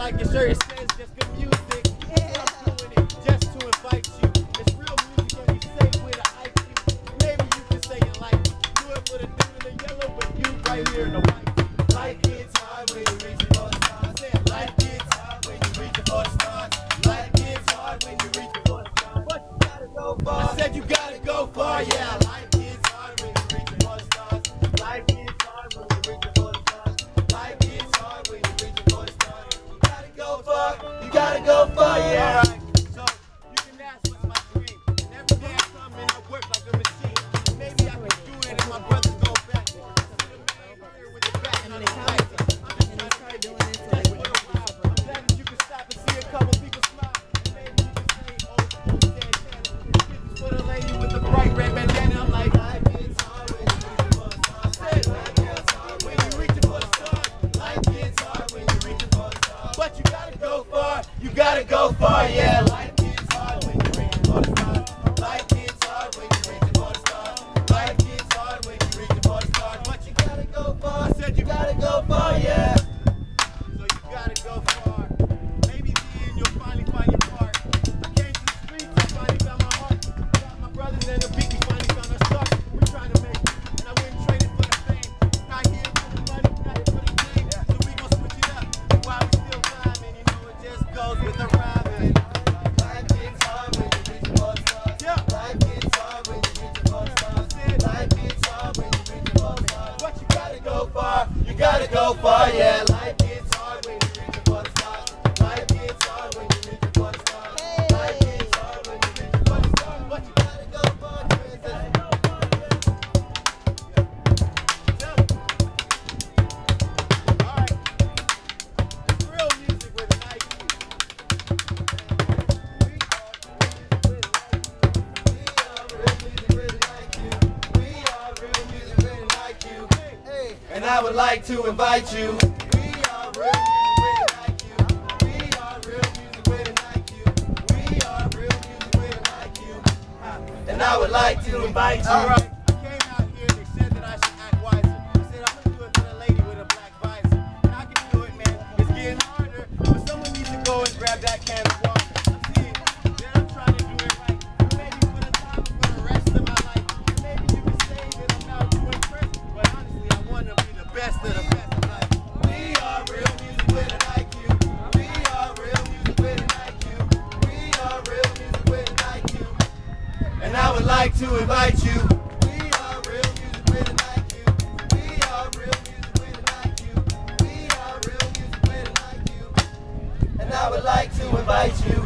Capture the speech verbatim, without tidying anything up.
like your shirt, it says just good music. Yeah. I'm doing it just to invite you. It's real music and we say with an I Q. Maybe you can say you like it. Do it for the dude in the yellow, but you right here in the white. Life gets hard when you reach for the stars. Say life gets hard when you reach for the stars. Life gets hard when you reach for the stars. But you gotta go far. I said you gotta go far, yeah. Life gets hard when you reach for the stars. Life gets hard when you reach for the stars. Life gets hard when you reach for the stars. You gotta go far. You gotta go far, yeah. All right. So you can ask what's my dream. And every day I come and I work like a machine. Maybe I can do it and my brothers go back. With the back and they come and they start doing it so they wouldn't. I'm glad that you can stop and see a couple people smile. Maybe you can say, oh, who's that channel? This is for the lady with the bright red bandana. I'm like, life gets hard when you reach for the stars. Life gets hard when you reach for the stars. Life gets hard when you reach for the stars. But you gotta go far. You gotta go far, yeah. Life gets hard when you reach for the stars. Life gets hard when you reach for the stars. Life gets hard when you reach for the stars. But you gotta go far. I said you gotta go far, yeah. So you gotta go far. Maybe then you'll finally find your part. I came to the streets, I finally found my heart. Got my brothers and the beat, we finally found our start. We're trying to make it, and I wouldn't trade it for the fame. Not here for the money, not here for the game. So we gon' switch it up while we still rhyming. You know it just goes with the rhyming. Life gets hard when you reach for the stars. Yeah. Life gets hard when you reach for the stars. Life gets hard when you reach for the stars. But you gotta go far. You gotta go far, yeah. Life gets hard when you reach for the stars. Life gets hard when you reach for the stars. Life gets hard when you reach for the stars. But you gotta go far, you gotta go far, yeah. All right. It's real music with an I Q. And I would like to invite you. We are real music with an I Q. We are real music with an I Q. We are real music with an I Q. And I would like to invite you. All right. I came out here and they said that I should act wiser. I said I'm gonna do it for the lady with a black visor. And I can do it, man. It's getting harder, but someone needs to go and grab that can of water. See, then I'm trying to do it right. Maybe for the time, for the rest of my life. Maybe you can say that I'm not too impressed, but honestly, I want to be the best of the best of life. We are real music with an I Q. We are real music with an I Q. We are real music with an I Q. And I would like to invite you. We are real music with an I Q. We are real music with an I Q. We are real music with an I Q. And I would like to invite you.